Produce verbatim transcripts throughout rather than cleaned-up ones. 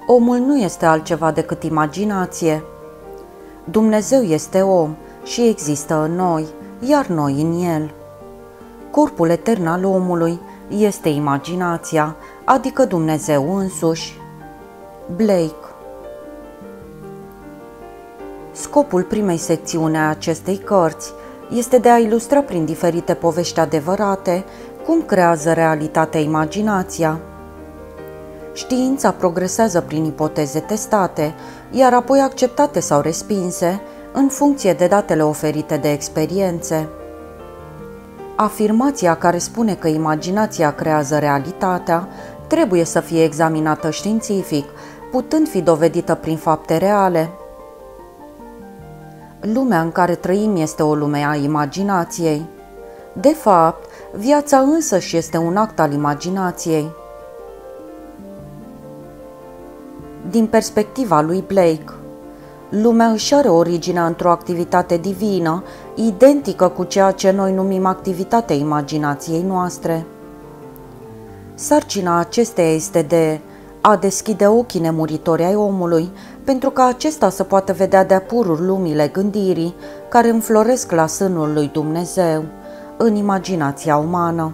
Omul nu este altceva decât imaginație. Dumnezeu este om și există în noi, iar noi în el. Corpul etern al omului este imaginația, adică Dumnezeu însuși. Blake. Scopul primei secțiuni a acestei cărți este de a ilustra prin diferite povești adevărate cum creează realitatea imaginația. Știința progresează prin ipoteze testate, iar apoi acceptate sau respinse, în funcție de datele oferite de experiențe. Afirmația care spune că imaginația creează realitatea trebuie să fie examinată științific, putând fi dovedită prin fapte reale. Lumea în care trăim este o lume a imaginației. De fapt, viața însăși este un act al imaginației. Din perspectiva lui Blake, lumea își are originea într-o activitate divină, identică cu ceea ce noi numim activitatea imaginației noastre. Sarcina acesteia este de a deschide ochii nemuritori ai omului, pentru ca acesta să poată vedea de-a pururi lumile gândirii care înfloresc la sânul lui Dumnezeu, în imaginația umană.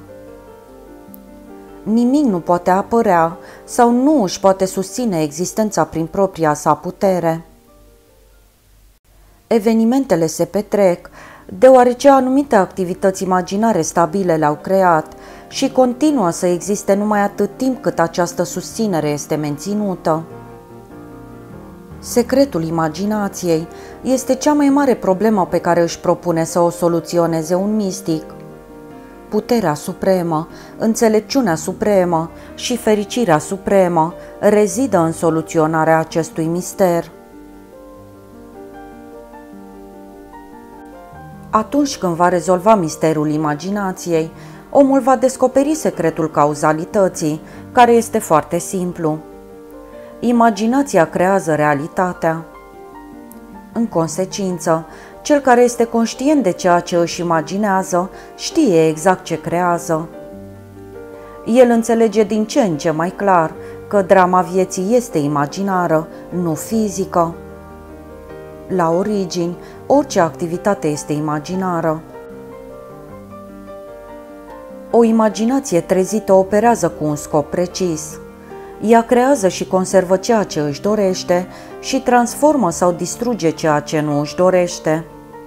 Nimic nu poate apărea sau nu își poate susține existența prin propria sa putere. Evenimentele se petrec deoarece anumite activități imaginare stabile le-au creat și continuă să existe numai atât timp cât această susținere este menținută. Secretul imaginației este cea mai mare problemă pe care își propune să o soluționeze un mistic. Puterea supremă, înțelepciunea supremă și fericirea supremă rezidă în soluționarea acestui mister. Atunci când va rezolva misterul imaginației, omul va descoperi secretul cauzalității, care este foarte simplu. Imaginația creează realitatea. În consecință, cel care este conștient de ceea ce își imaginează știe exact ce creează. El înțelege din ce în ce mai clar că drama vieții este imaginară, nu fizică. La origini, orice activitate este imaginară. O imaginație trezită operează cu un scop precis. Ea creează și conservă ceea ce își dorește și transformă sau distruge ceea ce nu își dorește.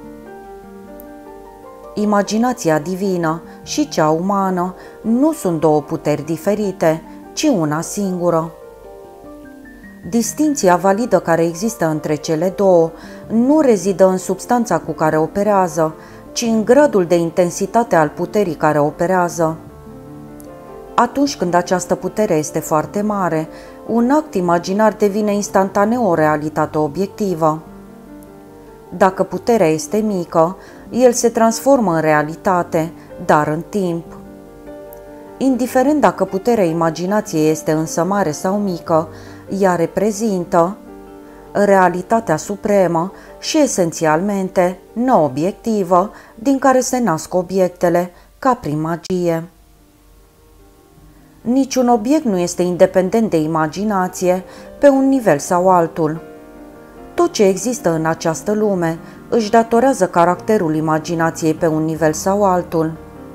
Imaginația divină și cea umană nu sunt două puteri diferite, ci una singură. Distincția validă care există între cele două nu rezidă în substanța cu care operează, ci în gradul de intensitate al puterii care operează. Atunci când această putere este foarte mare, un act imaginar devine instantaneu o realitate obiectivă. Dacă puterea este mică, el se transformă în realitate, dar în timp. Indiferent dacă puterea imaginației este însă mare sau mică, ea reprezintă realitatea supremă și esențialmente neobiectivă din care se nasc obiectele, ca prin magie. Niciun obiect nu este independent de imaginație pe un nivel sau altul. Tot ce există în această lume își datorează caracterul imaginației pe un nivel sau altul.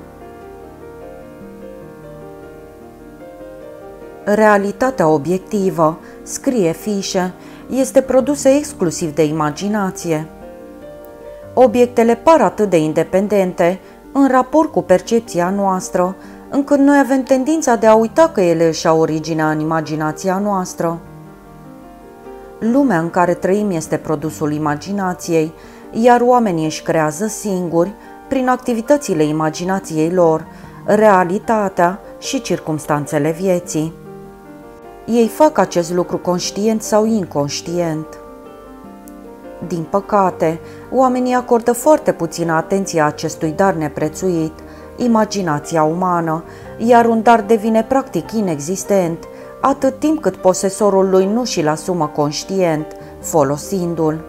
Realitatea obiectivă, scrie Fischer, este produsă exclusiv de imaginație. Obiectele par atât de independente în raport cu percepția noastră, încât noi avem tendința de a uita că ele își au originea în imaginația noastră. Lumea în care trăim este produsul imaginației, iar oamenii își creează singuri, prin activitățile imaginației lor, realitatea și circumstanțele vieții. Ei fac acest lucru conștient sau inconștient. Din păcate, oamenii acordă foarte puțină atenție acestui dar neprețuit, imaginația umană, iar un dar devine practic inexistent, atât timp cât posesorul lui nu și-l asumă conștient, folosindu-l.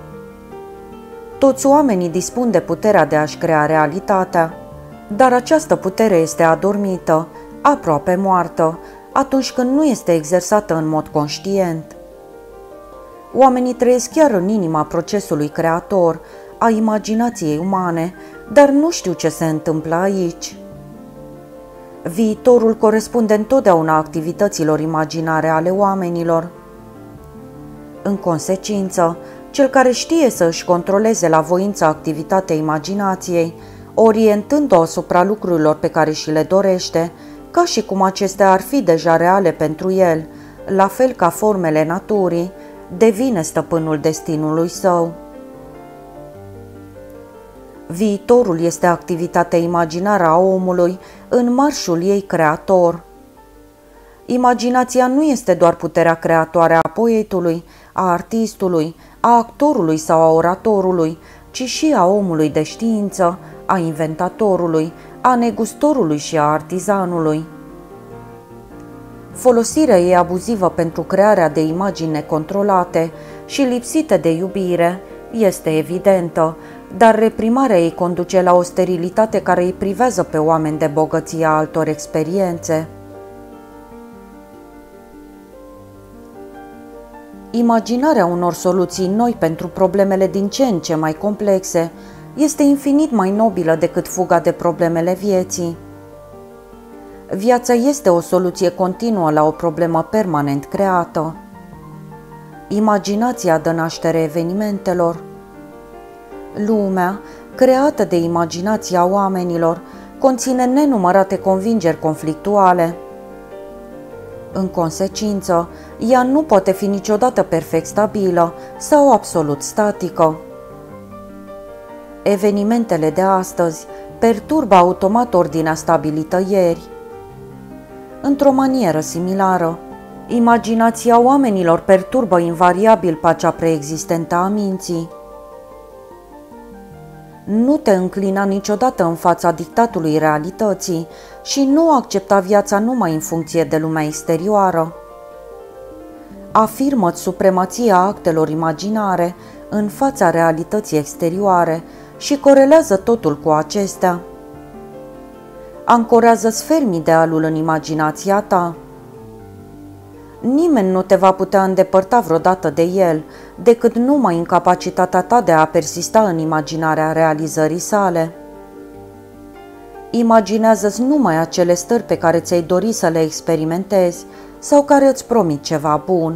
Toți oamenii dispun de puterea de a-și crea realitatea, dar această putere este adormită, aproape moartă, atunci când nu este exersată în mod conștient. Oamenii trăiesc chiar în inima procesului creator, a imaginației umane, dar nu știu ce se întâmplă aici. Viitorul corespunde întotdeauna activităților imaginare ale oamenilor. În consecință, cel care știe să își controleze la voință activitatea imaginației, orientând-o asupra lucrurilor pe care și le dorește, ca și cum acestea ar fi deja reale pentru el, la fel ca formele naturii, devine stăpânul destinului său. Viitorul este activitatea imaginară a omului în marșul ei creator. Imaginația nu este doar puterea creatoare a poetului, a artistului, a actorului sau a oratorului, ci și a omului de știință, a inventatorului, a negustorului și a artizanului. Folosirea ei abuzivă pentru crearea de imagini necontrolate și lipsite de iubire este evidentă, dar reprimarea ei conduce la o sterilitate care îi privează pe oameni de bogăția altor experiențe. Imaginarea unor soluții noi pentru problemele din ce în ce mai complexe este infinit mai nobilă decât fuga de problemele vieții. Viața este o soluție continuă la o problemă permanent creată. Imaginația dă naștere evenimentelor. Lumea, creată de imaginația oamenilor, conține nenumărate convingeri conflictuale. În consecință, ea nu poate fi niciodată perfect stabilă sau absolut statică. Evenimentele de astăzi perturbă automat ordinea stabilită ieri. Într-o manieră similară, imaginația oamenilor perturbă invariabil pacea preexistentă a minții. Nu te înclina niciodată în fața dictatului realității și nu accepta viața numai în funcție de lumea exterioară. Afirmă-ți supremația actelor imaginare în fața realității exterioare și corelează totul cu acestea. Ancorează-ți ferm idealul în imaginația ta. Nimeni nu te va putea îndepărta vreodată de el, decât numai în capacitatea ta de a persista în imaginarea realizării sale. Imaginează-ți numai acele stări pe care ți-ai dori să le experimentezi sau care îți promit ceva bun.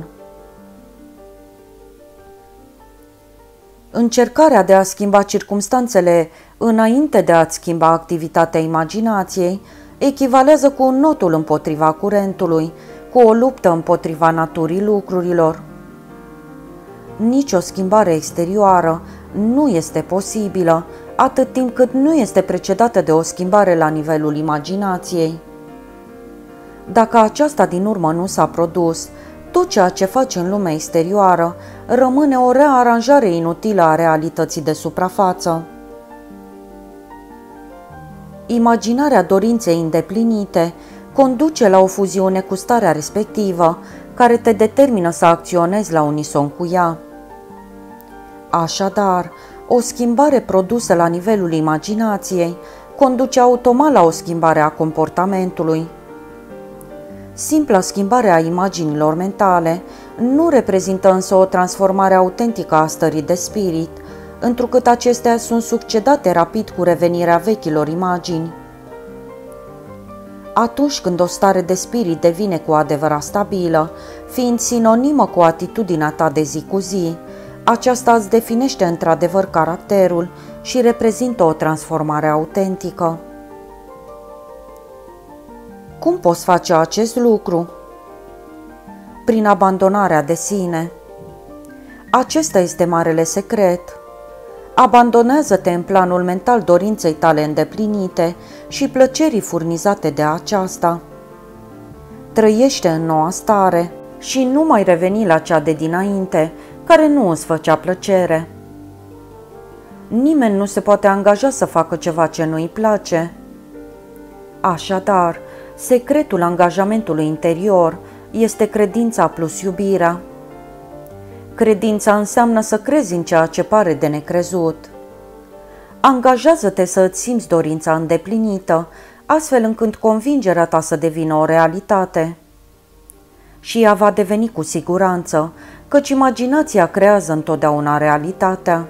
Încercarea de a schimba circumstanțele înainte de a-ți schimba activitatea imaginației echivalează cu un notul împotriva curentului, cu o luptă împotriva naturii lucrurilor. Nici o schimbare exterioară nu este posibilă atât timp cât nu este precedată de o schimbare la nivelul imaginației. Dacă aceasta din urmă nu s-a produs, tot ceea ce faci în lumea exterioară rămâne o rearanjare inutilă a realității de suprafață. Imaginarea dorinței îndeplinite conduce la o fuziune cu starea respectivă, care te determină să acționezi la unison cu ea. Așadar, o schimbare produsă la nivelul imaginației conduce automat la o schimbare a comportamentului. Simpla schimbare a imaginilor mentale nu reprezintă însă o transformare autentică a stării de spirit, întrucât acestea sunt succedate rapid cu revenirea vechilor imagini. Atunci când o stare de spirit devine cu adevărat stabilă, fiind sinonimă cu atitudinea ta de zi cu zi, aceasta îți definește într-adevăr caracterul și reprezintă o transformare autentică. Cum poți face acest lucru? Prin abandonarea de sine. Acesta este marele secret. Abandonează-te în planul mental dorinței tale îndeplinite și plăcerii furnizate de aceasta. Trăiește în noua stare și nu mai reveni la cea de dinainte, care nu îți făcea plăcere. Nimeni nu se poate angaja să facă ceva ce nu îi place. Așadar, secretul angajamentului interior este credința plus iubirea. Credința înseamnă să crezi în ceea ce pare de necrezut. Angajează-te să îți simți dorința îndeplinită, astfel încât convingerea ta să devină o realitate. și ea va deveni cu siguranță, căci imaginația creează întotdeauna realitatea.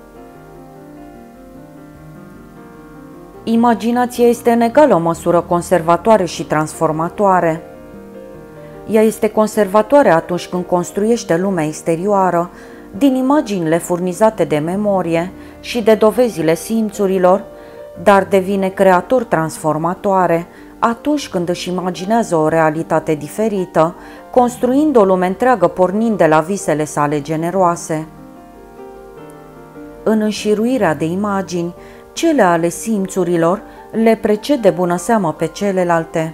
Imaginația este în egală măsură conservatoare și transformatoare. Ea este conservatoare atunci când construiește lumea exterioară din imaginile furnizate de memorie și de dovezile simțurilor, dar devine creator transformatoare atunci când își imaginează o realitate diferită, construind o lume întreagă pornind de la visele sale generoase. În înșiruirea de imagini, cele ale simțurilor le precede bună seamă pe celelalte.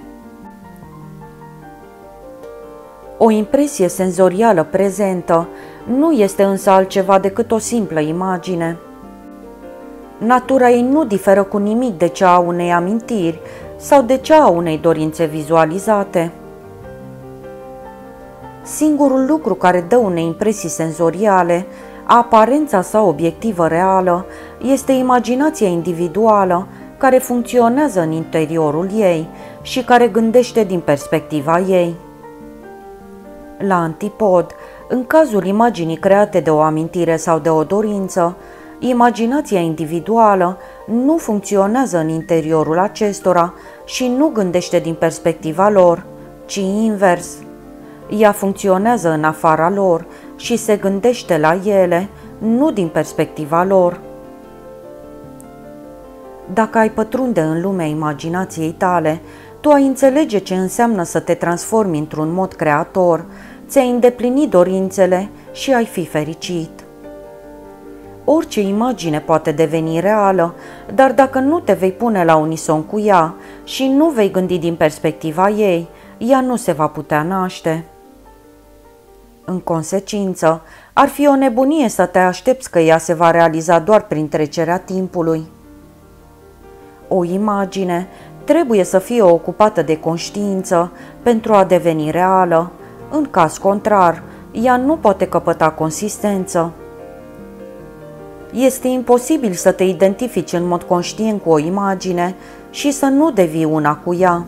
O impresie senzorială prezentă nu este însă altceva decât o simplă imagine. Natura ei nu diferă cu nimic de cea a unei amintiri sau de cea a unei dorințe vizualizate. Singurul lucru care dă unei impresii senzoriale aparența sa obiectivă reală este imaginația individuală care funcționează în interiorul ei și care gândește din perspectiva ei. La antipod, în cazul imaginii create de o amintire sau de o dorință, imaginația individuală nu funcționează în interiorul acestora și nu gândește din perspectiva lor, ci invers. Ea funcționează în afara lor și se gândește la ele, nu din perspectiva lor. Dacă ai pătrunde în lumea imaginației tale, tu ai înțelege ce înseamnă să te transformi într-un mod creator, ți-ai îndeplini dorințele și ai fi fericit. Orice imagine poate deveni reală, dar dacă nu te vei pune la unison cu ea și nu vei gândi din perspectiva ei, ea nu se va putea naște. În consecință, ar fi o nebunie să te aștepți că ea se va realiza doar prin trecerea timpului. O imagine trebuie să fie ocupată de conștiință pentru a deveni reală. În caz contrar, ea nu poate căpăta consistență. Este imposibil să te identifici în mod conștient cu o imagine și să nu devii una cu ea.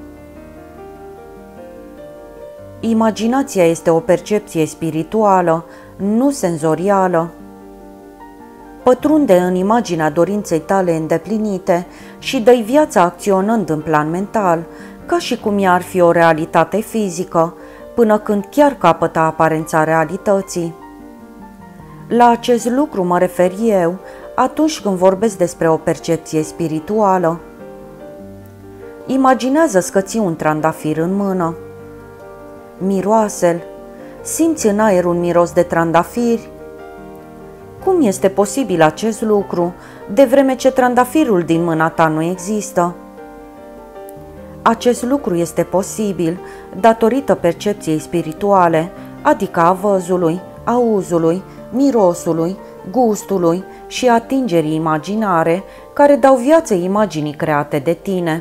Imaginația este o percepție spirituală, nu senzorială. Pătrunde în imaginea dorinței tale îndeplinite și dă-i viața acționând în plan mental, ca și cum ea ar fi o realitate fizică, până când chiar capătă aparența realității. La acest lucru mă refer eu atunci când vorbesc despre o percepție spirituală. Imaginează-ți că ții un trandafir în mână. Miroase-l. Simți în aer un miros de trandafiri? Cum este posibil acest lucru, de vreme ce trandafirul din mâna ta nu există? Acest lucru este posibil datorită percepției spirituale, adică a văzului, auzului, mirosului, gustului și atingerii imaginare, care dau viață imaginii create de tine.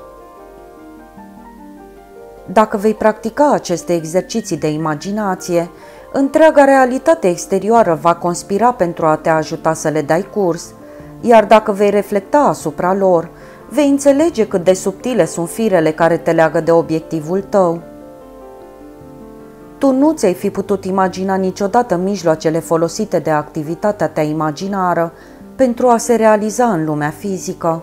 Dacă vei practica aceste exerciții de imaginație, întreaga realitate exterioară va conspira pentru a te ajuta să le dai curs, iar dacă vei reflecta asupra lor, vei înțelege cât de subtile sunt firele care te leagă de obiectivul tău. Tu nu ți-ai fi putut imagina niciodată mijloacele folosite de activitatea ta imaginară pentru a se realiza în lumea fizică.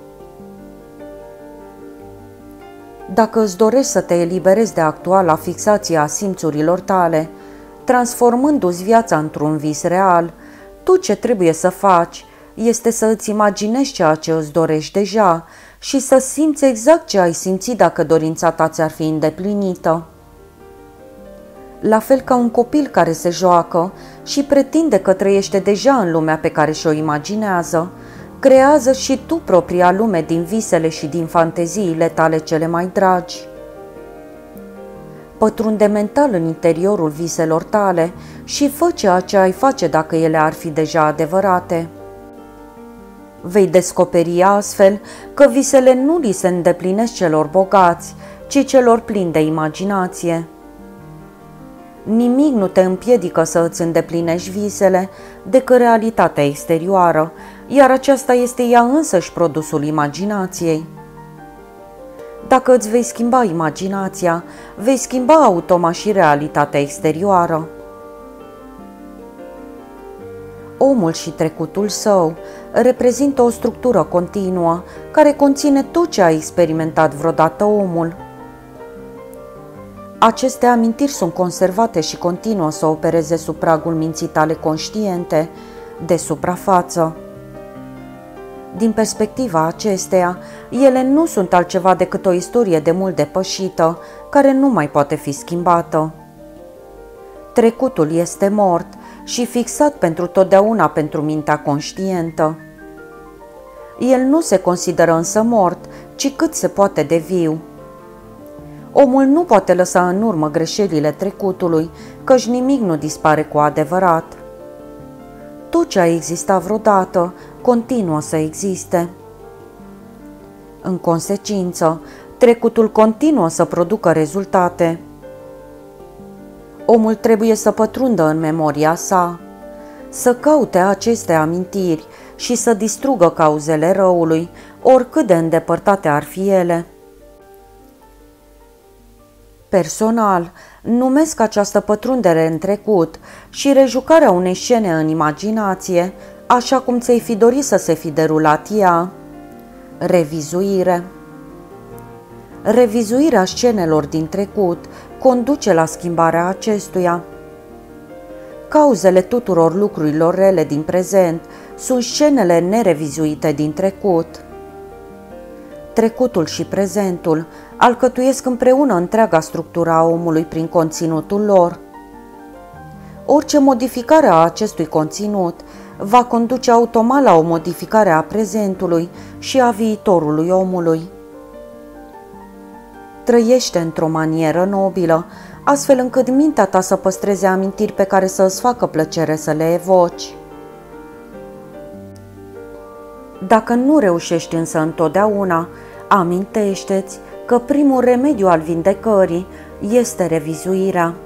Dacă îți dorești să te eliberezi de actuala fixație a simțurilor tale, transformându-ți viața într-un vis real, tu ce trebuie să faci este să îți imaginezi ceea ce îți dorești deja și să simți exact ce ai simțit dacă dorința ta ți-ar fi îndeplinită. La fel ca un copil care se joacă și pretinde că trăiește deja în lumea pe care și-o imaginează, creează și tu propria lume din visele și din fanteziile tale cele mai dragi. Pătrunde mental în interiorul viselor tale și fă ceea ce ai face dacă ele ar fi deja adevărate. Vei descoperi astfel că visele nu li se îndeplinesc celor bogați, ci celor plini de imaginație. Nimic nu te împiedică să îți îndeplinești visele decât realitatea exterioară, iar aceasta este ea însăși produsul imaginației. Dacă îți vei schimba imaginația, vei schimba automat și realitatea exterioară. Omul și trecutul său reprezintă o structură continuă care conține tot ce a experimentat vreodată omul. Aceste amintiri sunt conservate și continuă să opereze sub pragul minții tale conștiente, de suprafață. Din perspectiva acesteia, ele nu sunt altceva decât o istorie de mult depășită, care nu mai poate fi schimbată. Trecutul este mort și fixat pentru totdeauna pentru mintea conștientă. El nu se consideră însă mort, ci cât se poate de viu. Omul nu poate lăsa în urmă greșelile trecutului, căci nimic nu dispare cu adevărat. Tot ce a existat vreodată continuă să existe. În consecință, trecutul continuă să producă rezultate. Omul trebuie să pătrundă în memoria sa, să caute aceste amintiri și să distrugă cauzele răului, oricât de îndepărtate ar fi ele. Personal, numesc această pătrundere în trecut și rejucarea unei scene în imaginație, așa cum ți-ai fi dorit să se fi derulat ea, revizuire. Revizuirea scenelor din trecut conduce la schimbarea acestuia. Cauzele tuturor lucrurilor rele din prezent sunt scenele nerevizuite din trecut. Trecutul și prezentul alcătuiesc împreună întreaga structură a omului prin conținutul lor. Orice modificare a acestui conținut va conduce automat la o modificare a prezentului și a viitorului omului. Trăiește într-o manieră nobilă, astfel încât mintea ta să păstreze amintiri pe care să îți facă plăcere să le evoci. Dacă nu reușești însă întotdeauna, amintește-ți că primul remediu al vindecării este revizuirea.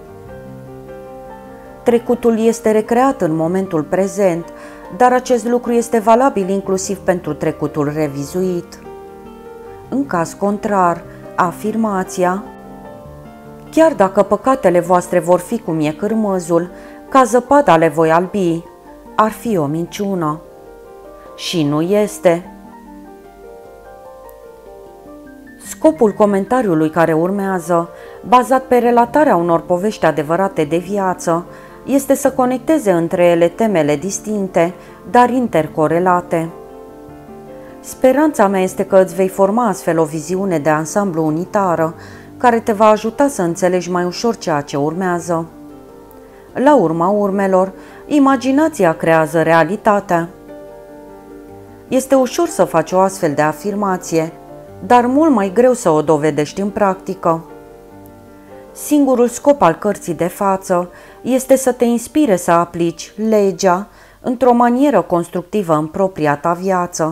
Trecutul este recreat în momentul prezent, dar acest lucru este valabil inclusiv pentru trecutul revizuit. În caz contrar, afirmația "chiar dacă păcatele voastre vor fi cum e cârmăzul, ca zăpada le voi albi", ar fi o minciună. Și nu este. Scopul comentariului care urmează, bazat pe relatarea unor povești adevărate de viață, este să conecteze între ele temele distincte, dar intercorelate. Speranța mea este că îți vei forma astfel o viziune de ansamblu unitară, care te va ajuta să înțelegi mai ușor ceea ce urmează. La urma urmelor, imaginația creează realitatea. Este ușor să faci o astfel de afirmație, dar mult mai greu să o dovedești în practică. Singurul scop al cărții de față este să te inspire să aplici legea într-o manieră constructivă în propria ta viață.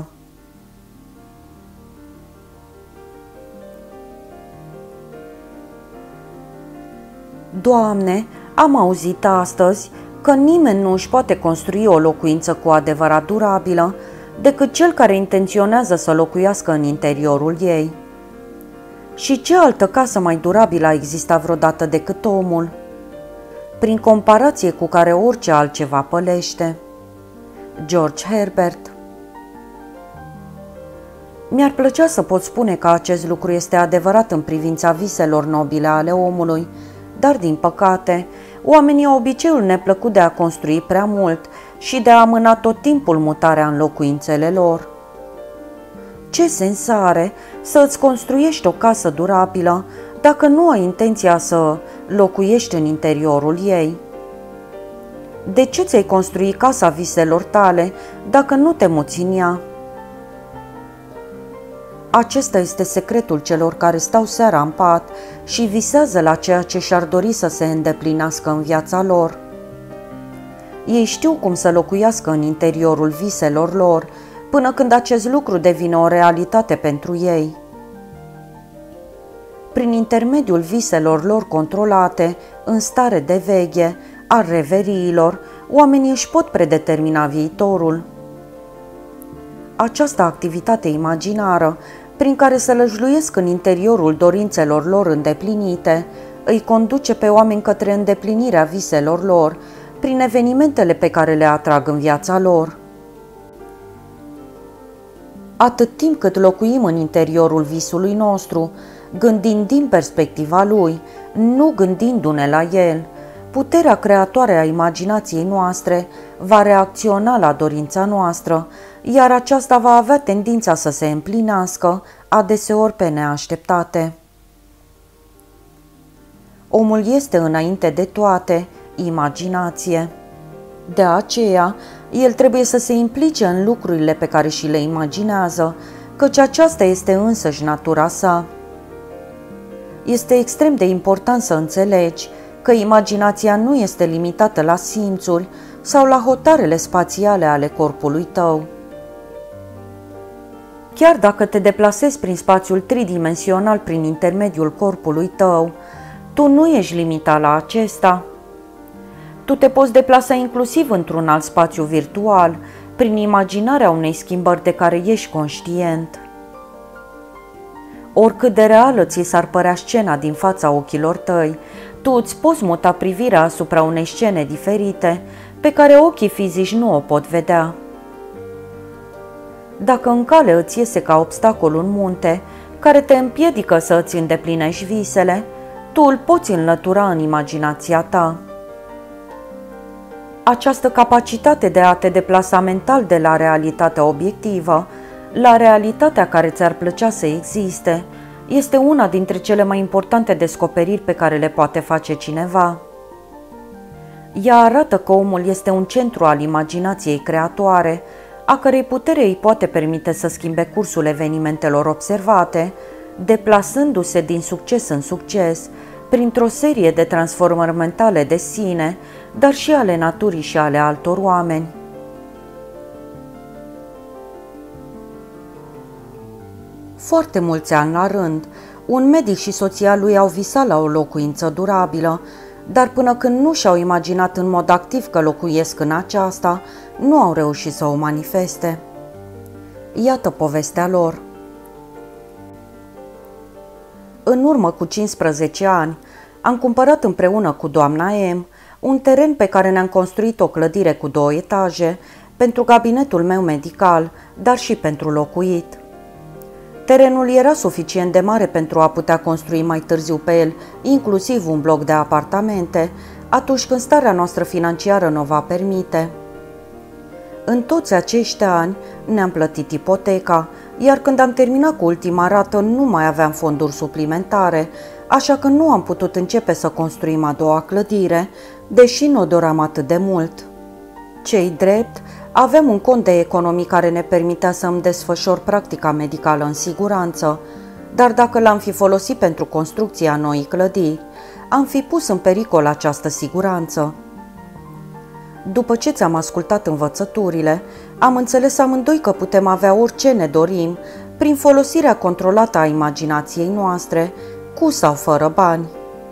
Doamne, am auzit astăzi că nimeni nu își poate construi o locuință cu adevărat durabilă decât cel care intenționează să locuiască în interiorul ei. Și ce altă casă mai durabilă a existat vreodată decât omul, prin comparație cu care orice altceva pălește? George Herbert. Mi-ar plăcea să pot spune că acest lucru este adevărat în privința viselor nobile ale omului, dar, din păcate, oamenii au obiceiul neplăcut de a construi prea mult și de a amâna tot timpul mutarea în locuințele lor. Ce sens are să îți construiești o casă durabilă dacă nu ai intenția să locuiești în interiorul ei? De ce ți-ai construi casa viselor tale dacă nu te muți în ea? Acesta este secretul celor care stau seara în pat și visează la ceea ce și-ar dori să se îndeplinească în viața lor. Ei știu cum să locuiască în interiorul viselor lor, până când acest lucru devine o realitate pentru ei. Prin intermediul viselor lor controlate, în stare de veche, al reveriilor, oamenii își pot predetermina viitorul. Această activitate imaginară prin care să lăjluiesc în interiorul dorințelor lor îndeplinite, îi conduce pe oameni către îndeplinirea viselor lor, prin evenimentele pe care le atrag în viața lor. Atât timp cât locuim în interiorul visului nostru, gândind din perspectiva lui, nu gândindu-ne la el, puterea creatoare a imaginației noastre va reacționa la dorința noastră, iar aceasta va avea tendința să se împlinească, adeseori pe neașteptate. Omul este înainte de toate imaginație. De aceea, el trebuie să se implice în lucrurile pe care și le imaginează, căci aceasta este însăși natura sa. Este extrem de important să înțelegi că imaginația nu este limitată la simțuri sau la hotarele spațiale ale corpului tău. Chiar dacă te deplasezi prin spațiul tridimensional prin intermediul corpului tău, tu nu ești limitat la acesta. Tu te poți deplasa inclusiv într-un alt spațiu virtual, prin imaginarea unei schimbări de care ești conștient. Oricât de reală ți s-ar părea scena din fața ochilor tăi, tu îți poți muta privirea asupra unei scene diferite, pe care ochii fizici nu o pot vedea. Dacă în cale îți iese ca obstacol un munte, care te împiedică să îți îndeplinești visele, tu îl poți înlătura în imaginația ta. Această capacitate de a te deplasa mental de la realitatea obiectivă la realitatea care ți-ar plăcea să existe este una dintre cele mai importante descoperiri pe care le poate face cineva. Ea arată că omul este un centru al imaginației creatoare, a cărei putere îi poate permite să schimbe cursul evenimentelor observate, deplasându-se din succes în succes, printr-o serie de transformări mentale de sine, dar și ale naturii și ale altor oameni. Foarte mulți ani la rând, un medic și soția lui au visat la o locuință durabilă, dar până când nu și-au imaginat în mod activ că locuiesc în aceasta, nu au reușit să o manifeste. Iată povestea lor. În urmă cu cincisprezece ani, am cumpărat împreună cu doamna M un teren pe care ne-am construit o clădire cu două etaje pentru gabinetul meu medical, dar și pentru locuit. Terenul era suficient de mare pentru a putea construi mai târziu pe el, inclusiv un bloc de apartamente, atunci când starea noastră financiară ne-o va permite. În toți acești ani ne-am plătit ipoteca, iar când am terminat cu ultima rată nu mai aveam fonduri suplimentare, așa că nu am putut începe să construim a doua clădire, deși nu o doream atât de mult. Ce-i drept, aveam un cont de economii care ne permitea să îmi desfășor practica medicală în siguranță, dar dacă l-am fi folosit pentru construcția noii clădiri, am fi pus în pericol această siguranță. După ce ți-am ascultat învățăturile, am înțeles amândoi că putem avea orice ne dorim prin folosirea controlată a imaginației noastre, cu sau fără bani.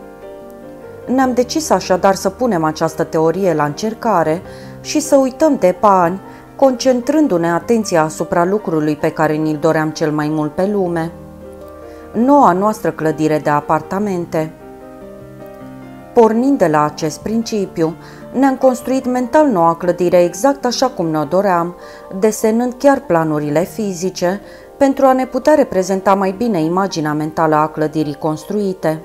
Ne-am decis așadar să punem această teorie la încercare și să uităm de bani, concentrându-ne atenția asupra lucrului pe care ni-l doream cel mai mult pe lume: noua noastră clădire de apartamente. Pornind de la acest principiu, ne-am construit mental noua clădire exact așa cum ne-o doream, desenând chiar planurile fizice pentru a ne putea reprezenta mai bine imaginea mentală a clădirii construite.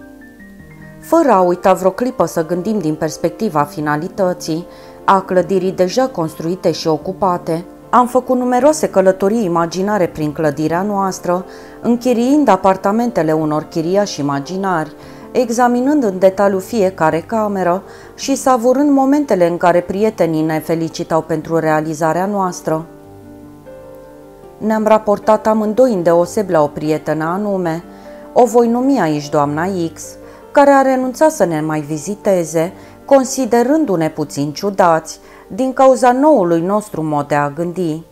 Fără a uita vreo clipă să gândim din perspectiva finalității, a clădirii deja construite și ocupate, am făcut numeroase călătorii imaginare prin clădirea noastră, închiriind apartamentele unor chiriași imaginari, examinând în detaliu fiecare cameră și savurând momentele în care prietenii ne felicitau pentru realizarea noastră. Ne-am raportat amândoi îndeoseb la o prietenă anume, o voi numi aici doamna X, care a renunțat să ne mai viziteze, considerându-ne puțin ciudați din cauza noului nostru mod de a gândi.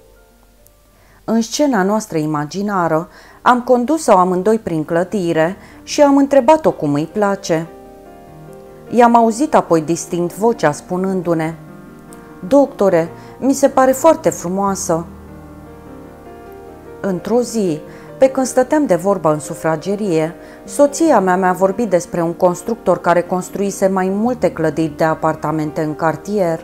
În scena noastră imaginară, am condus-o amândoi prin clădire și am întrebat-o cum îi place. I-am auzit apoi distinct vocea spunându-ne: "Doctore, mi se pare foarte frumoasă." Într-o zi, Pe când stăteam de vorbă în sufragerie, soția mea mi-a vorbit despre un constructor care construise mai multe clădiri de apartamente în cartier.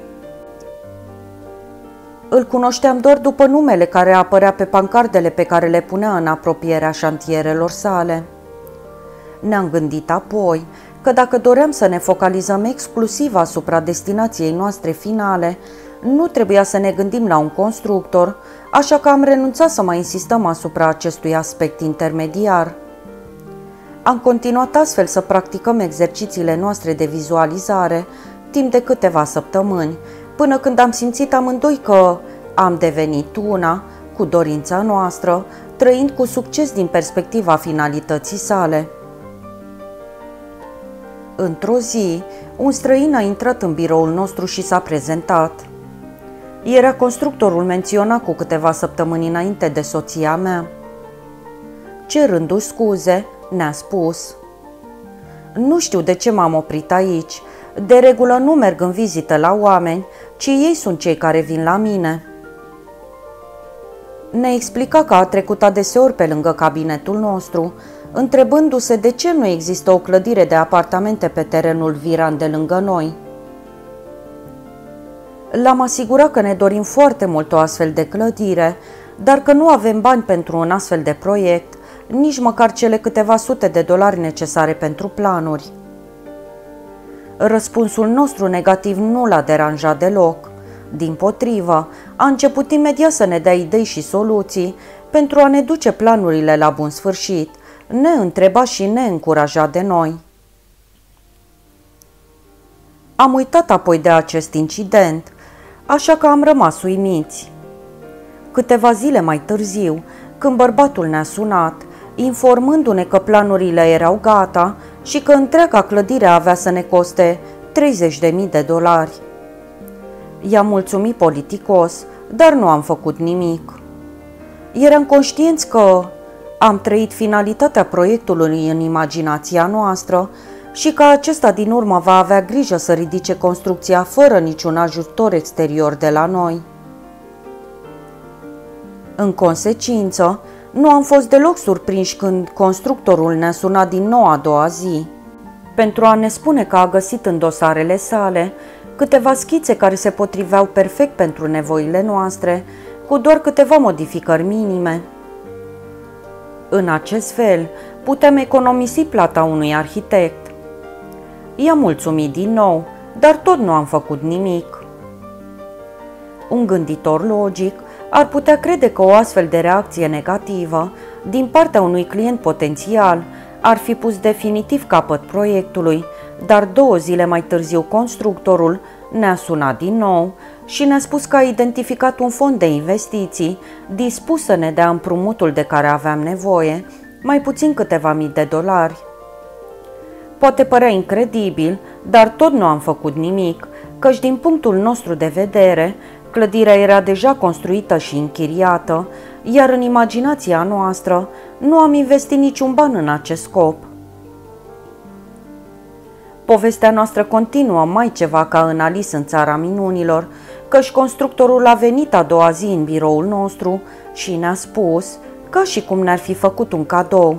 Îl cunoșteam doar după numele care apărea pe pancardele pe care le punea în apropierea șantierelor sale. Ne-am gândit apoi că dacă doream să ne focalizăm exclusiv asupra destinației noastre finale, nu trebuia să ne gândim la un constructor, așa că am renunțat să mai insistăm asupra acestui aspect intermediar. Am continuat astfel să practicăm exercițiile noastre de vizualizare timp de câteva săptămâni, până când am simțit amândoi că am devenit una cu dorința noastră, trăind cu succes din perspectiva finalității sale. Într-o zi, un străin a intrat în biroul nostru și s-a prezentat. Era constructorul menționat cu câteva săptămâni înainte de soția mea. Cerându-și scuze, ne-a spus: "Nu știu de ce m-am oprit aici. De regulă nu merg în vizită la oameni, ci ei sunt cei care vin la mine." Ne explica că a trecut adeseori pe lângă cabinetul nostru, întrebându-se de ce nu există o clădire de apartamente pe terenul viran de lângă noi. L-am asigurat că ne dorim foarte mult o astfel de clădire, dar că nu avem bani pentru un astfel de proiect, nici măcar cele câteva sute de dolari necesare pentru planuri. Răspunsul nostru negativ nu l-a deranjat deloc. Dimpotrivă, a început imediat să ne dea idei și soluții pentru a ne duce planurile la bun sfârșit, ne întreba și ne încuraja de noi. Am uitat apoi de acest incident, așa că am rămas uimiți. Câteva zile mai târziu, când bărbatul ne-a sunat, informându-ne că planurile erau gata și că întreaga clădire avea să ne coste treizeci de mii de dolari. I-am mulțumit politicos, dar nu am făcut nimic. Eram conștienți că am trăit finalitatea proiectului în imaginația noastră și că acesta din urmă va avea grijă să ridice construcția fără niciun ajutor exterior de la noi. În consecință, nu am fost deloc surprinși când constructorul ne-a sunat din nou a doua zi, pentru a ne spune că a găsit în dosarele sale câteva schițe care se potriveau perfect pentru nevoile noastre, cu doar câteva modificări minime. În acest fel, puteam economisi plata unui arhitect. I-am mulțumit din nou, dar tot nu am făcut nimic. Un gânditor logic ar putea crede că o astfel de reacție negativă din partea unui client potențial ar fi pus definitiv capăt proiectului, dar două zile mai târziu constructorul ne-a sunat din nou și ne-a spus că a identificat un fond de investiții dispus să ne dea împrumutul de care aveam nevoie, mai puțin câteva mii de dolari. Poate părea incredibil, dar tot nu am făcut nimic, căci din punctul nostru de vedere, clădirea era deja construită și închiriată, iar în imaginația noastră nu am investit niciun ban în acest scop. Povestea noastră continuă mai ceva ca în Alice în țara minunilor, căci constructorul a venit a doua zi în biroul nostru și ne-a spus, ca și cum ne-ar fi făcut un cadou: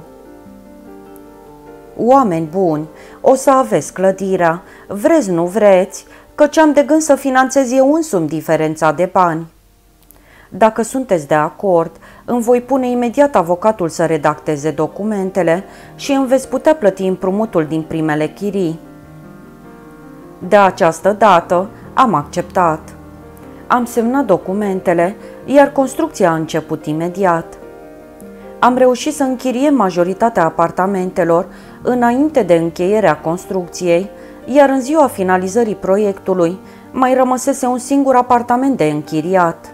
"Oameni buni, o să aveți clădirea, vreți nu vreți, căci am de gând să finanțez eu însumi diferența de bani. Dacă sunteți de acord, îmi voi pune imediat avocatul să redacteze documentele și îmi veți putea plăti împrumutul din primele chirii." De această dată am acceptat. Am semnat documentele, iar construcția a început imediat. Am reușit să închiriem majoritatea apartamentelor înainte de încheierea construcției, iar în ziua finalizării proiectului mai rămăsese un singur apartament de închiriat.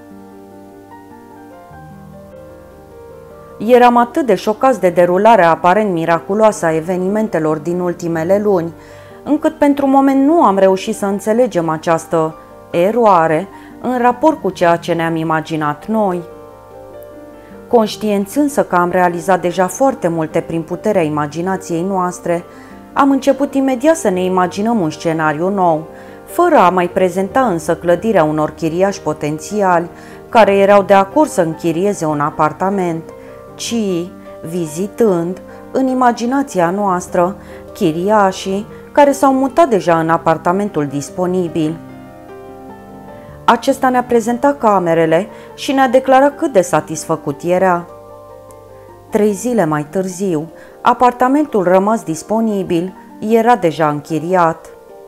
Eram atât de șocați de derularea aparent miraculoasă a evenimentelor din ultimele luni, încât pentru moment nu am reușit să înțelegem această eroare în raport cu ceea ce ne-am imaginat noi. Conștienți însă că am realizat deja foarte multe prin puterea imaginației noastre, am început imediat să ne imaginăm un scenariu nou, fără a mai prezenta însă clădirea unor chiriași potențiali care erau de acord să închirieze un apartament, ci vizitând, în imaginația noastră, chiriașii care s-au mutat deja în apartamentul disponibil. Acesta ne-a prezentat camerele și ne-a declarat cât de satisfăcut era. Trei zile mai târziu, apartamentul rămas disponibil era deja închiriat.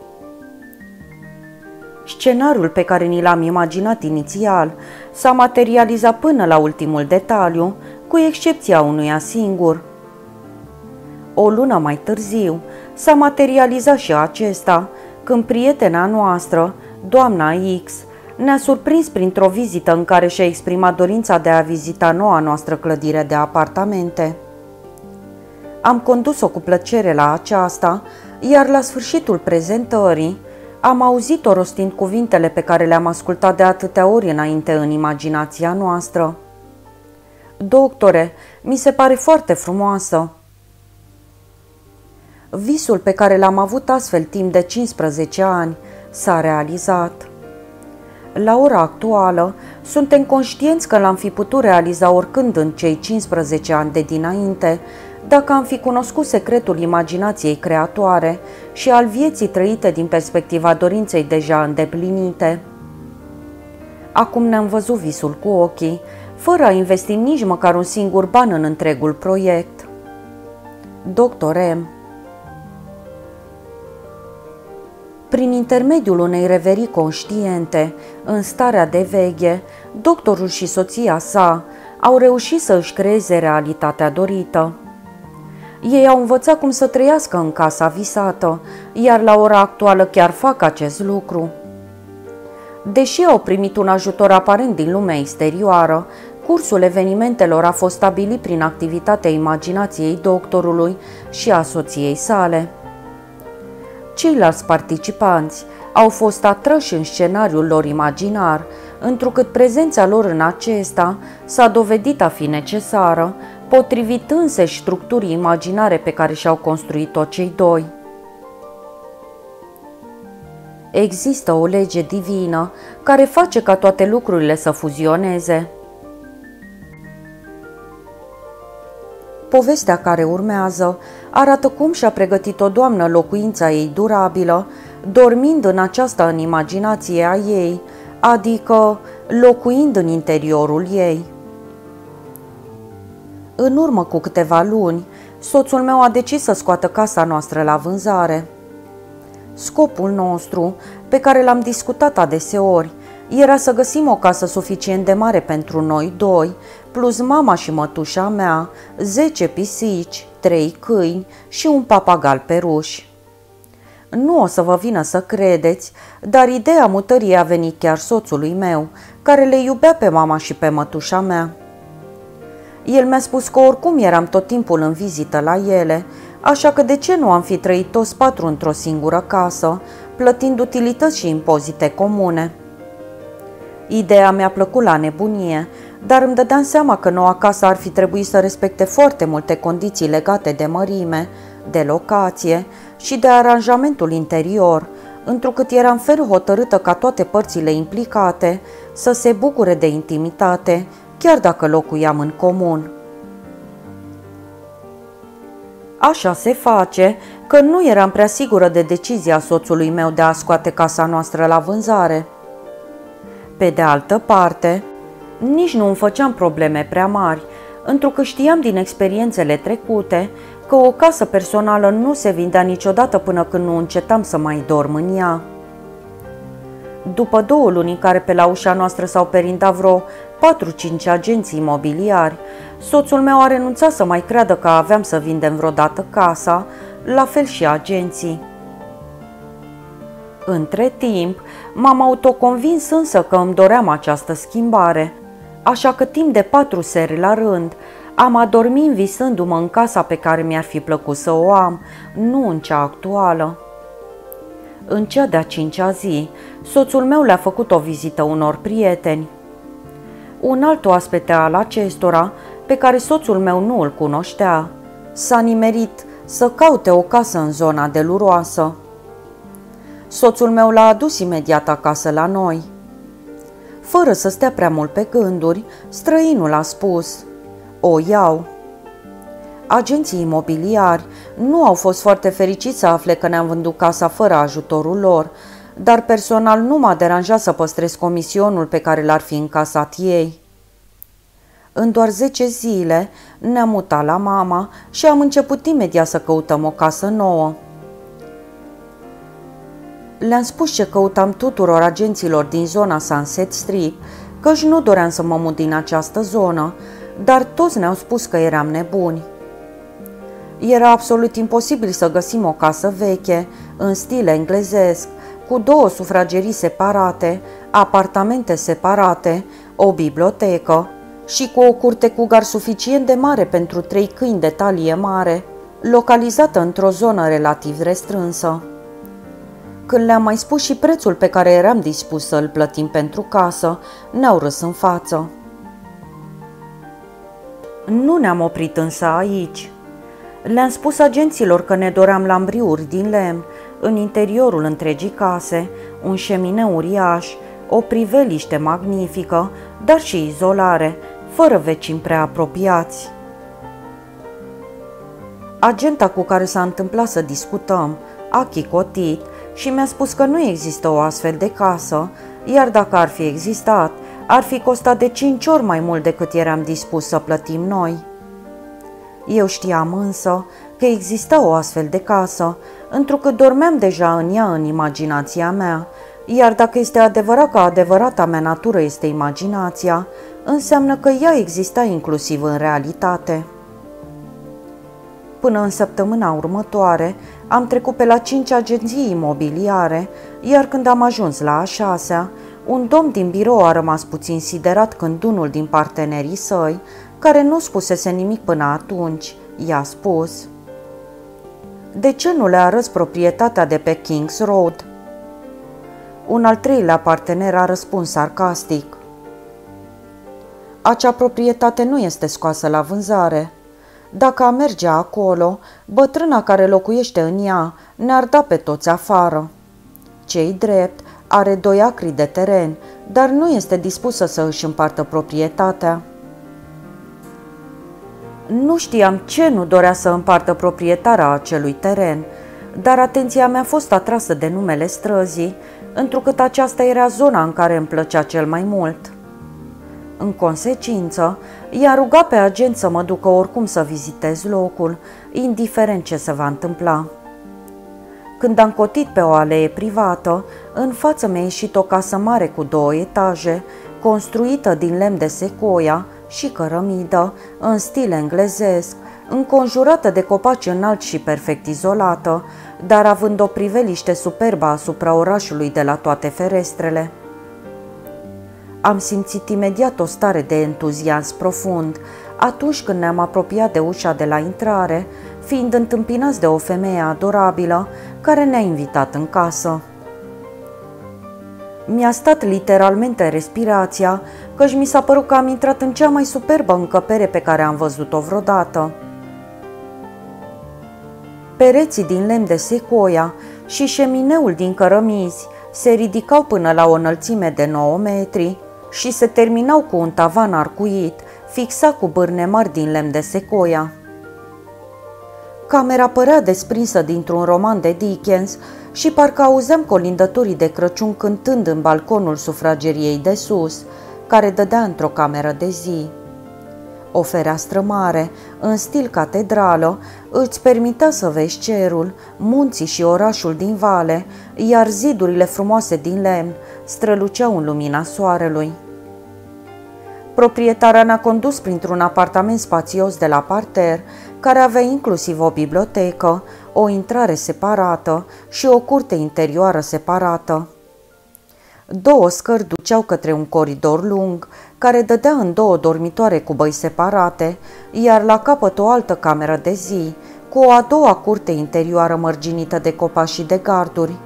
Scenariul pe care ni l-am imaginat inițial s-a materializat până la ultimul detaliu, cu excepția unuia singur. O lună mai târziu s-a materializat și acesta, când prietena noastră, doamna X, ne-a surprins printr-o vizită în care și-a exprimat dorința de a vizita noua noastră clădire de apartamente. Am condus-o cu plăcere la aceasta, iar la sfârșitul prezentării am auzit-o rostind cuvintele pe care le-am ascultat de atâtea ori înainte în imaginația noastră. Doctore, mi se pare foarte frumoasă. Visul pe care l-am avut astfel timp de cincisprezece ani s-a realizat. La ora actuală, suntem conștienți că l-am fi putut realiza oricând în cei cincisprezece ani de dinainte, dacă am fi cunoscut secretul imaginației creatoare și al vieții trăite din perspectiva dorinței deja îndeplinite. Acum ne-am văzut visul cu ochii, fără a investi nici măcar un singur ban în întregul proiect. doctor M. Prin intermediul unei reverii conștiente, în starea de veche, doctorul și soția sa au reușit să își creeze realitatea dorită. Ei au învățat cum să trăiască în casa visată, iar la ora actuală chiar fac acest lucru. Deși au primit un ajutor aparent din lumea exterioară, cursul evenimentelor a fost stabilit prin activitatea imaginației doctorului și a soției sale. Ceilalți participanți au fost atrași în scenariul lor imaginar, întrucât prezența lor în acesta s-a dovedit a fi necesară, potrivit însăși structurii imaginare pe care și-au construit-o cei doi. Există o lege divină care face ca toate lucrurile să fuzioneze. Povestea care urmează arată cum și-a pregătit o doamnă locuința ei durabilă, dormind în aceasta în imaginație a ei, adică locuind în interiorul ei. În urmă cu câteva luni, soțul meu a decis să scoată casa noastră la vânzare. Scopul nostru, pe care l-am discutat adeseori, era să găsim o casă suficient de mare pentru noi doi, plus mama și mătușa mea, zece pisici, trei câini și un papagal peruș. Nu o să vă vină să credeți, dar ideea mutării a venit chiar soțului meu, care le iubea pe mama și pe mătușa mea. El mi-a spus că oricum eram tot timpul în vizită la ele, așa că de ce nu am fi trăit toți patru într-o singură casă, plătind utilități și impozite comune? Ideea mi-a plăcut la nebunie, dar îmi dădeam seama că noua casă ar fi trebuit să respecte foarte multe condiții legate de mărime, de locație și de aranjamentul interior, întrucât eram ferm hotărâtă ca toate părțile implicate să se bucure de intimitate, chiar dacă locuiam în comun. Așa se face că nu eram prea sigură de decizia soțului meu de a scoate casa noastră la vânzare. Pe de altă parte, nici nu îmi făceam probleme prea mari, întrucât știam din experiențele trecute că o casă personală nu se vindea niciodată până când nu încetam să mai dorm în ea. După două luni în care pe la ușa noastră s-au perindat vreo patru-cinci agenți imobiliari, soțul meu a renunțat să mai creadă că aveam să vindem vreodată casa, la fel și agenții. Între timp, m-am autoconvins însă că îmi doream această schimbare, așa că timp de patru seri la rând am adormit visându-mă în casa pe care mi-ar fi plăcut să o am, nu în cea actuală. În cea de-a cincea zi, soțul meu le-a făcut o vizită unor prieteni. Un alt oaspete al acestora, pe care soțul meu nu îl cunoștea, s-a nimerit să caute o casă în zona deluroasă. Soțul meu l-a adus imediat acasă la noi. Fără să stea prea mult pe gânduri, străinul a spus: "O iau." Agenții imobiliari nu au fost foarte fericiți să afle că ne-am vândut casa fără ajutorul lor, dar personal nu m-a deranjat să păstrez comisionul pe care l-ar fi încasat ei. În doar zece zile ne-am mutat la mama și am început imediat să căutăm o casă nouă. Le-am spus ce căutam tuturor agenților din zona Sunset Strip, căci nu doream să mă mut din această zonă, dar toți ne-au spus că eram nebuni. Era absolut imposibil să găsim o casă veche, în stil englezesc, cu două sufragerii separate, apartamente separate, o bibliotecă și cu o curte cu gar suficient de mare pentru trei câini de talie mare, localizată într-o zonă relativ restrânsă. Când le-am mai spus și prețul pe care eram dispus să îl plătim pentru casă, ne-au râs în față. Nu ne-am oprit însă aici. Le-am spus agenților că ne doream lambriuri din lemn, în interiorul întregii case, un șemineu uriaș, o priveliște magnifică, dar și izolare, fără vecini prea apropiați. Agenta cu care s-a întâmplat să discutăm a chicotit și mi-a spus că nu există o astfel de casă, iar dacă ar fi existat, ar fi costat de cinci ori mai mult decât eram dispus să plătim noi. Eu știam însă că exista o astfel de casă, întrucât dormeam deja în ea în imaginația mea, iar dacă este adevărat că adevărata mea natură este imaginația, înseamnă că ea exista inclusiv în realitate. Până în săptămâna următoare am trecut pe la cinci agenții imobiliare, iar când am ajuns la a șasea, un domn din birou a rămas puțin siderat când unul din partenerii săi, care nu spusese nimic până atunci, i-a spus: "De ce nu le arăți proprietatea de pe Kings Road?" Un al treilea partener a răspuns sarcastic: "Acea proprietate nu este scoasă la vânzare. Dacă am merge acolo, bătrâna care locuiește în ea ne-ar da pe toți afară. Ce-i drept, are doi acri de teren, dar nu este dispusă să își împartă proprietatea." Nu știam ce nu dorea să împartă proprietarea acelui teren, dar atenția mea a fost atrasă de numele străzii, întrucât aceasta era zona în care îmi plăcea cel mai mult. În consecință, i-a rugat pe agent să mă ducă oricum să vizitez locul, indiferent ce se va întâmpla. Când am cotit pe o alee privată, în față mi-a ieșit o casă mare cu două etaje, construită din lemn de secoia și cărămidă, în stil englezesc, înconjurată de copaci înalți și perfect izolată, dar având o priveliște superbă asupra orașului de la toate ferestrele. Am simțit imediat o stare de entuziasm profund atunci când ne-am apropiat de ușa de la intrare, fiind întâmpinați de o femeie adorabilă care ne-a invitat în casă. Mi-a stat literalmente respirația, căci mi s-a părut că am intrat în cea mai superbă încăpere pe care am văzut-o vreodată. Pereții din lemn de secoia și șemineul din cărămizi se ridicau până la o înălțime de nouă metri și se terminau cu un tavan arcuit, fixat cu bârne mari din lemn de secoia. Camera părea desprinsă dintr-un roman de Dickens și parcă auzeam colindătorii de Crăciun cântând în balconul sufrageriei de sus, care dădea într-o cameră de zi. O fereastră mare, în stil catedrală, îți permitea să vezi cerul, munții și orașul din vale, iar zidurile frumoase din lemn străluceau în lumina soarelui. Proprietarea ne-a condus printr-un apartament spațios de la parter, care avea inclusiv o bibliotecă, o intrare separată și o curte interioară separată. Două scări duceau către un coridor lung, care dădea în două dormitoare cu băi separate, iar la capăt o altă cameră de zi, cu o a doua curte interioară mărginită de copaci și de garduri.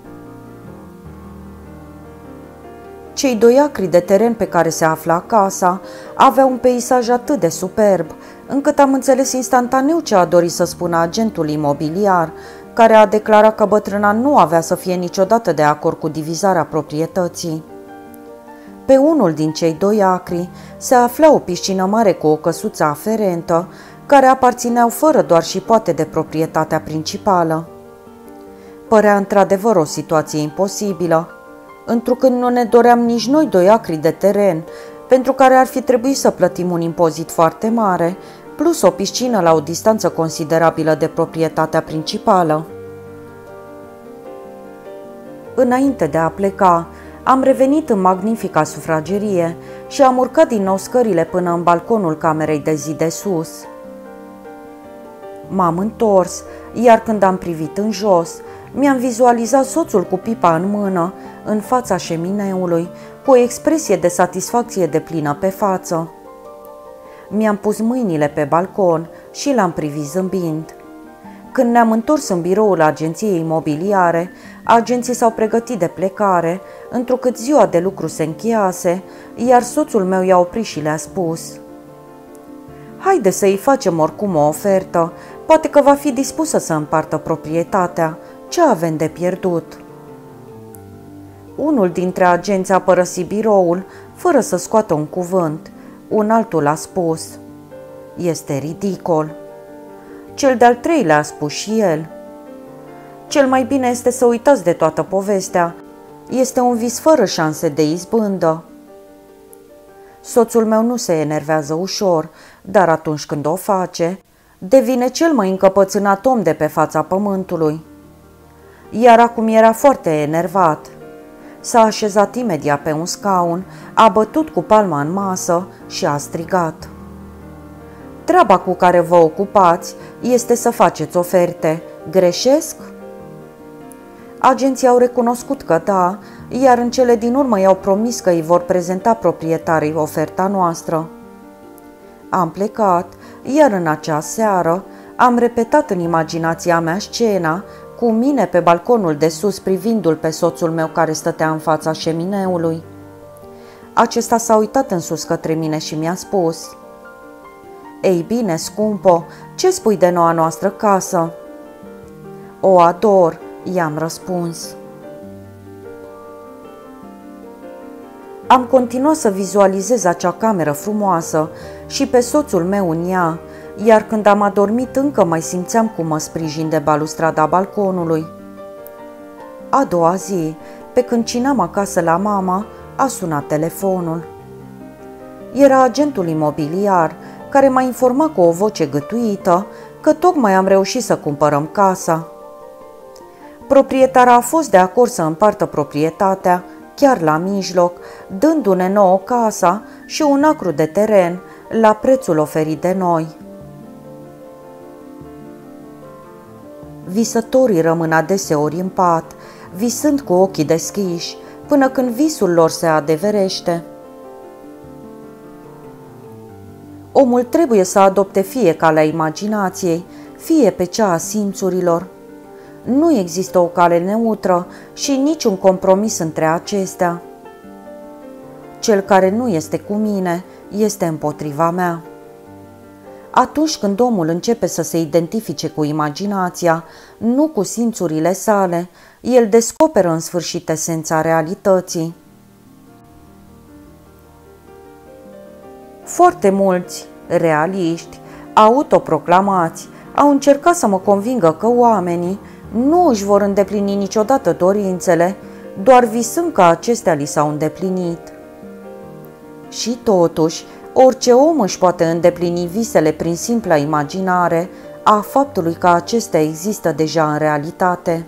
Cei doi acri de teren pe care se afla casa aveau un peisaj atât de superb, încât am înțeles instantaneu ce a dorit să spună agentul imobiliar, care a declarat că bătrâna nu avea să fie niciodată de acord cu divizarea proprietății. Pe unul din cei doi acri se afla o piscină mare cu o căsuță aferentă, care aparțineau fără doar și poate de proprietatea principală. Părea într-adevăr o situație imposibilă, întrucât nu ne doream nici noi doi acri de teren, pentru care ar fi trebuit să plătim un impozit foarte mare, plus o piscină la o distanță considerabilă de proprietatea principală. Înainte de a pleca, am revenit în magnifica sufragerie și am urcat din nou scările până în balconul camerei de zi de sus. M-am întors, iar când am privit în jos, mi-am vizualizat soțul cu pipa în mână, în fața șemineului, cu o expresie de satisfacție deplină pe față. Mi-am pus mâinile pe balcon și l-am privit zâmbind. Când ne-am întors în biroul agenției imobiliare, agenții s-au pregătit de plecare, întrucât ziua de lucru se încheiase, iar soțul meu i-a oprit și le-a spus: "Haide să-i facem oricum o ofertă, poate că va fi dispusă să împartă proprietatea, ce avem de pierdut?" Unul dintre agenți a părăsit biroul, fără să scoată un cuvânt. Un altul a spus: "Este ridicol." Cel de-al treilea a spus și el: "Cel mai bine este să uitați de toată povestea. Este un vis fără șanse de izbândă." Soțul meu nu se enervează ușor, dar atunci când o face, devine cel mai încăpățânat om de pe fața pământului. Iar acum era foarte enervat. S-a așezat imediat pe un scaun, a bătut cu palma în masă și a strigat: "Treaba cu care vă ocupați este să faceți oferte. Greșesc?" Agenții au recunoscut că da, iar în cele din urmă i-au promis că îi vor prezenta proprietarii oferta noastră. Am plecat, iar în acea seară am repetat în imaginația mea scena, cu mine pe balconul de sus privindu-l pe soțul meu care stătea în fața șemineului. Acesta s-a uitat în sus către mine și mi-a spus: "Ei bine, scumpo, ce spui de noua noastră casă?" "O ador," i-am răspuns. Am continuat să vizualizez acea cameră frumoasă și pe soțul meu în ea, iar când am adormit încă mai simțeam cum mă sprijin de balustrada balconului. A doua zi, pe când cinam acasă la mama, a sunat telefonul. Era agentul imobiliar, care m-a informat cu o voce gâtuită că tocmai am reușit să cumpărăm casa. Proprietara a fost de acord să împartă proprietatea, chiar la mijloc, dându-ne nouă casa și un acru de teren la prețul oferit de noi. Visătorii rămân adeseori în pat, visând cu ochii deschiși, până când visul lor se adeverește. Omul trebuie să adopte fie calea imaginației, fie pe cea a simțurilor. Nu există o cale neutră și niciun compromis între acestea. Cel care nu este cu mine este împotriva mea. Atunci când omul începe să se identifice cu imaginația, nu cu simțurile sale, el descoperă în sfârșit esența realității. Foarte mulți realiști, autoproclamați, au încercat să mă convingă că oamenii nu își vor îndeplini niciodată dorințele, doar visând că acestea li s-au îndeplinit. Și totuși, orice om își poate îndeplini visele prin simpla imaginare a faptului că acestea există deja în realitate.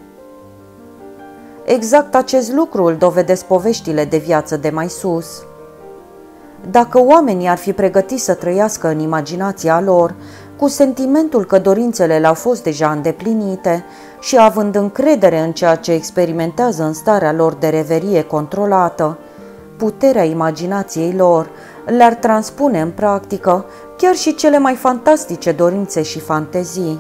Exact acest lucru îl dovedesc poveștile de viață de mai sus. Dacă oamenii ar fi pregătiți să trăiască în imaginația lor, cu sentimentul că dorințele le-au fost deja îndeplinite și având încredere în ceea ce experimentează în starea lor de reverie controlată, puterea imaginației lor le-ar transpune în practică chiar și cele mai fantastice dorințe și fantezii.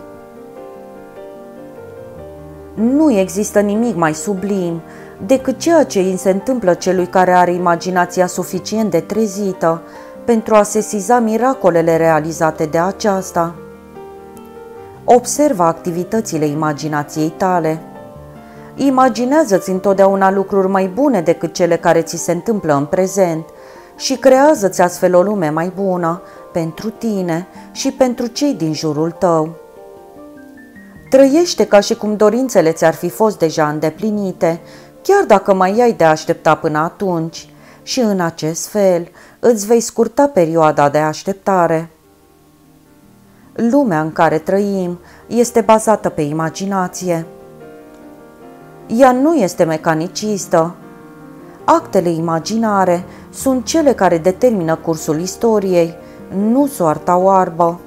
Nu există nimic mai sublim decât ceea ce îi se întâmplă celui care are imaginația suficient de trezită pentru a sesiza miracolele realizate de aceasta. Observă activitățile imaginației tale. Imaginează-ți întotdeauna lucruri mai bune decât cele care ți se întâmplă în prezent și creează-ți astfel o lume mai bună, pentru tine și pentru cei din jurul tău. Trăiește ca și cum dorințele ți-ar fi fost deja îndeplinite, chiar dacă mai ai de aștepta până atunci, și în acest fel îți vei scurta perioada de așteptare. Lumea în care trăim este bazată pe imaginație. Ea nu este mecanicistă. Actele imaginare sunt cele care determină cursul istoriei, nu soarta oarbă.